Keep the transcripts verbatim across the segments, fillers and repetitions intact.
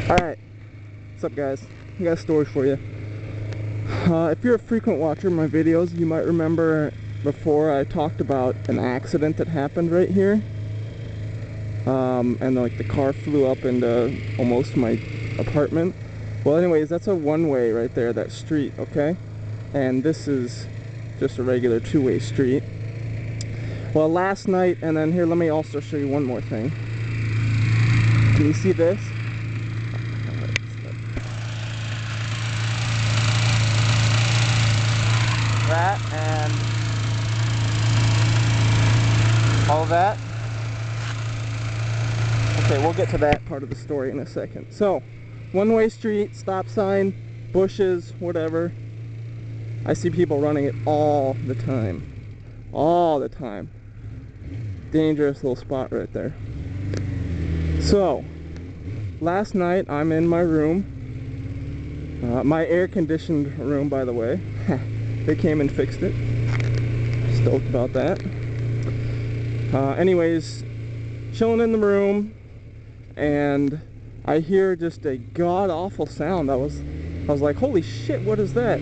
Alright, what's up guys? I got a story for you. Uh, if you're a frequent watcher of my videos, you might remember before I talked about an accident that happened right here. Um, and like the car flew up into almost my apartment. Well anyways, that's a one-way right there, that street, okay? And this is just a regular two-way street. Well, last night, and then here, let me also show you one more thing. Can you see this? That and all that. Okay, we'll get to that part of the story in a second. So, one-way street, stop sign, bushes, whatever. I see people running it all the time. All the time. Dangerous little spot right there. So, last night I'm in my room. Uh, my air-conditioned room, by the way. They came and fixed it. Stoked about that. Uh, anyways, chilling in the room, and I hear just a god-awful sound. I was, I was like, holy shit, what is that?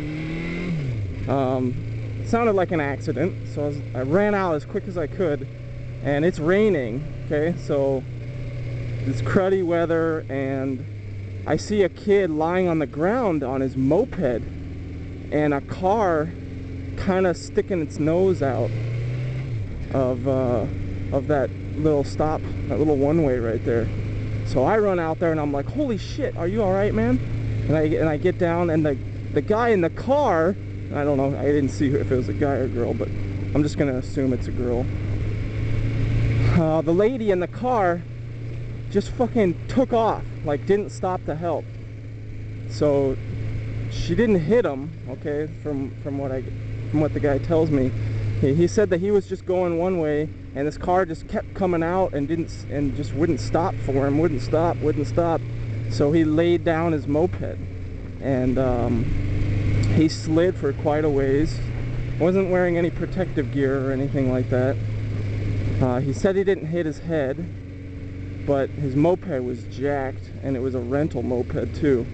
Um, it sounded like an accident, so I, was, I ran out as quick as I could, and it's raining, okay, so it's cruddy weather, and I see a kid lying on the ground on his moped, and a car kind of sticking its nose out of uh, of that little stop, that little one-way right there. So I run out there and I'm like, holy shit, are you all right, man? And I and I get down, and the the guy in the car, I don't know, I didn't see if it was a guy or a girl, but I'm just gonna assume it's a girl. Uh, the lady in the car just fucking took off, like didn't stop to help. So she didn't hit him, okay, from from what I from what the guy tells me. He, he said that he was just going one way, and this car just kept coming out and didn't and just wouldn't stop for him, wouldn't stop, wouldn't stop. So he laid down his moped, and um, he slid for quite a ways. Wasn't wearing any protective gear or anything like that. Uh, he said he didn't hit his head, but his moped was jacked, and it was a rental moped too.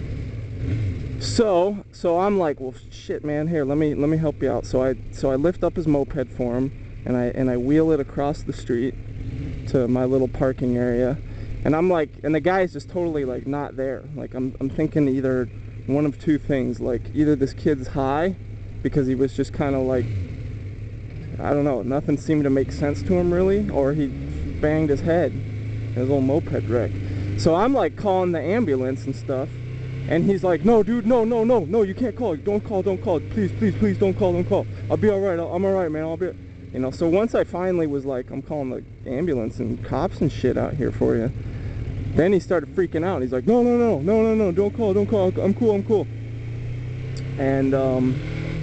So, so I'm like, well, shit, man. Here, let me let me help you out. So I so I lift up his moped for him, and I and I wheel it across the street to my little parking area. And I'm like, and the guy's just totally like not there. Like I'm I'm thinking either one of two things. Like either this kid's high, because he was just kind of like, I don't know, nothing seemed to make sense to him really, or he banged his head in his little moped wreck. So I'm like calling the ambulance and stuff. And he's like, no, dude, no, no, no, no, you can't call. Don't call, don't call. Please, please, please, don't call, don't call. I'll be all right. I'm all right, man. I'll be, you know. So once I finally was like, I'm calling the ambulance and cops and shit out here for you. Then he started freaking out. He's like, no, no, no, no, no, no, don't call, don't call. I'm cool, I'm cool. And um,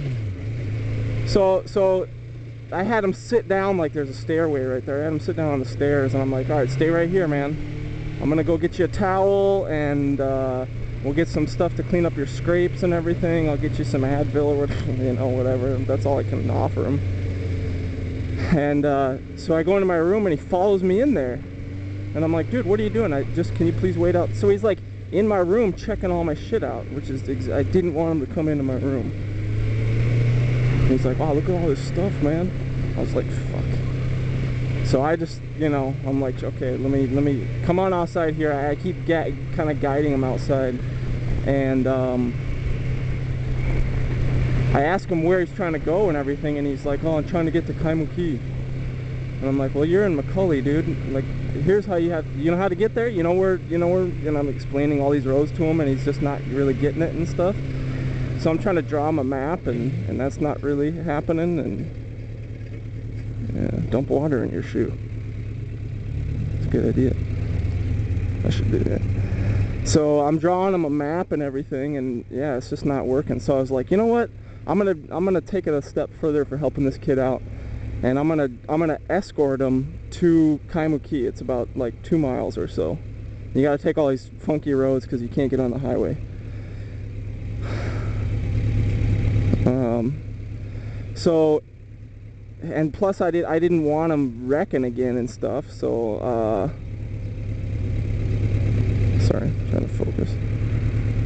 so, so I had him sit down, like there's a stairway right there. I had him sit down on the stairs, and I'm like, all right, stay right here, man. I'm gonna go get you a towel, and uh, we'll get some stuff to clean up your scrapes and everything. I'll get you some Advil or whatever, you know, whatever. That's all I can offer him. And uh, so I go into my room, and he follows me in there. And I'm like, dude, what are you doing? I just, can you please wait out? So he's like in my room checking all my shit out, which is, ex I didn't want him to come into my room. And he's like, wow, look at all this stuff, man. I was like, fuck. So I just, you know, I'm like, okay, let me, let me, come on outside here. I keep kind of guiding him outside. And um, I ask him where he's trying to go and everything, and he's like, oh, I'm trying to get to Kaimuki. And I'm like, well, you're in McCully, dude. Like, here's how you have, you know how to get there? You know where, you know where, and I'm explaining all these roads to him, and he's just not really getting it and stuff. So I'm trying to draw him a map, and, and that's not really happening, and yeah, dump water in your shoe. It's a good idea. I should do that. So I'm drawing him a map and everything, and yeah, it's just not working. So I was like, you know what? I'm gonna I'm gonna take it a step further for helping this kid out, and I'm gonna I'm gonna escort him to Kaimuki. It's about like two miles or so. You gotta take all these funky roads because you can't get on the highway. Um. So. And plus I did I didn't want him wrecking again and stuff, so uh sorry, I'm trying to focus.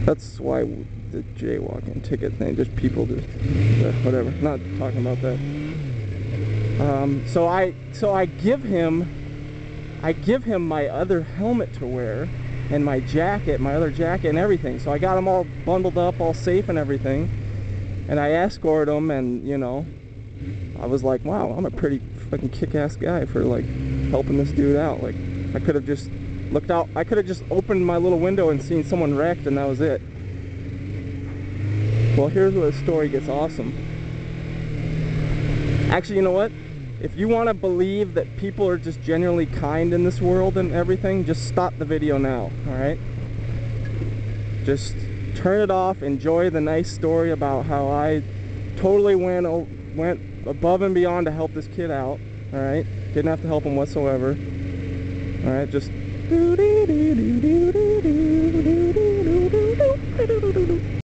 That's why the jaywalking ticket thing, just people just, uh, whatever, not talking about that. Um, so I, so I give him, I give him my other helmet to wear, and my jacket, my other jacket and everything. So I got him all bundled up, all safe and everything. And I escorted him, and, you know, I was like, wow, I'm a pretty fucking kick-ass guy for, like, helping this dude out. Like, I could have just looked out, I could have just opened my little window and seen someone wrecked, and that was it. Well, here's where the story gets awesome. Actually, you know what? If you want to believe that people are just genuinely kind in this world and everything, just stop the video now, alright? Just turn it off, enjoy the nice story about how I totally went, went above and beyond to help this kid out, alright? Didn't have to help him whatsoever. Alright, just...